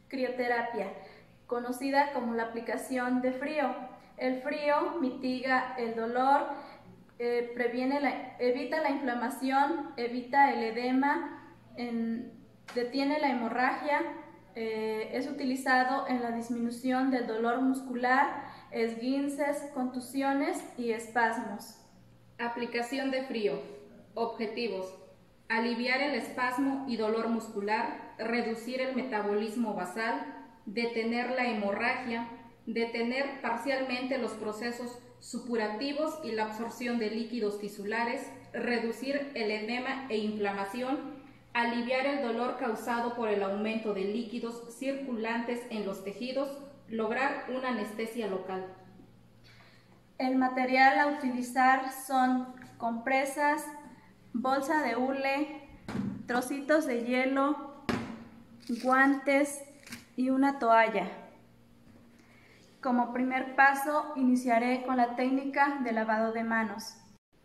Crioterapia, conocida como la aplicación de frío. El frío mitiga el dolor, evita la inflamación, evita el edema, detiene la hemorragia, es utilizado en la disminución del dolor muscular, esguinces, contusiones y espasmos. Aplicación de frío. Objetivos: aliviar el espasmo y dolor muscular, reducir el metabolismo basal, detener la hemorragia, detener parcialmente los procesos supurativos y la absorción de líquidos tisulares, reducir el edema e inflamación, aliviar el dolor causado por el aumento de líquidos circulantes en los tejidos, lograr una anestesia local. El material a utilizar son compresas, bolsa de hule, trocitos de hielo, guantes y una toalla. Como primer paso, iniciaré con la técnica de lavado de manos.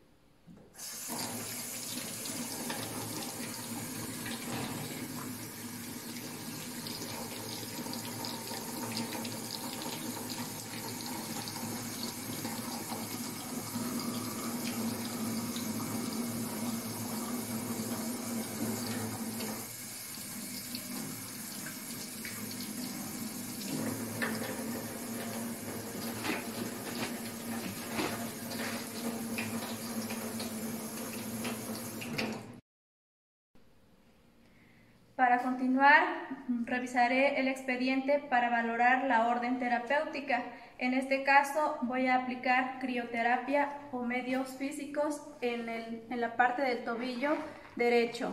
Para continuar, revisaré el expediente para valorar la orden terapéutica. En este caso, voy a aplicar crioterapia o medios físicos en la parte del tobillo derecho.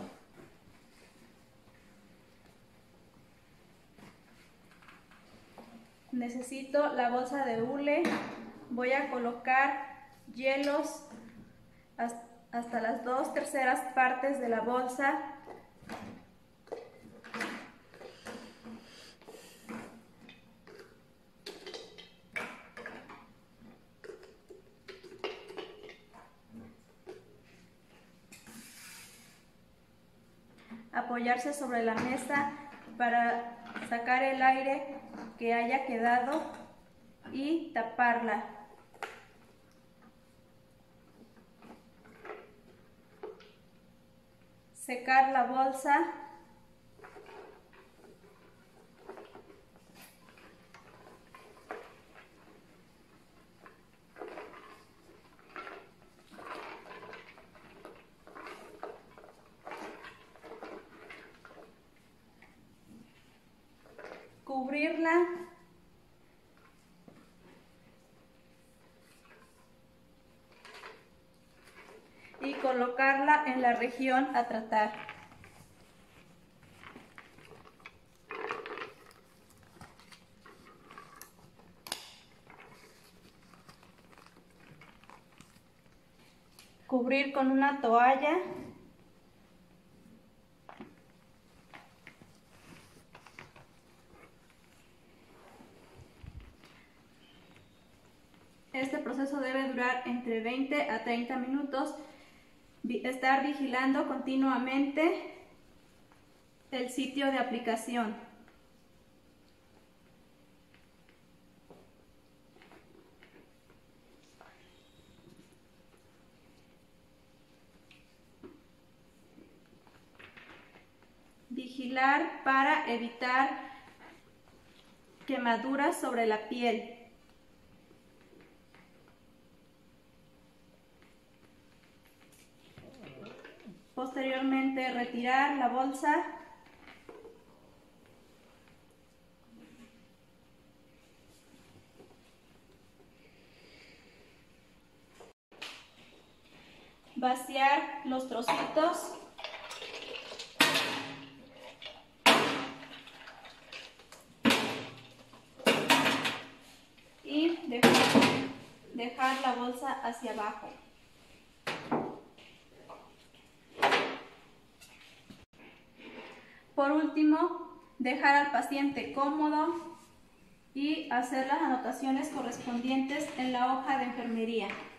Necesito la bolsa de hule. Voy a colocar hielos hasta las 2/3 partes de la bolsa. Apoyarse sobre la mesa para sacar el aire que haya quedado y taparla. Secar la bolsa. Cubrirla y colocarla en la región a tratar. Cubrir con una toalla. Este proceso debe durar entre 20 a 30 minutos. Estar vigilando continuamente el sitio de aplicación. Vigilar para evitar quemaduras sobre la piel. Posteriormente, retirar la bolsa. Vaciar los trocitos. Y dejar la bolsa hacia abajo. Por último, dejar al paciente cómodo y hacer las anotaciones correspondientes en la hoja de enfermería.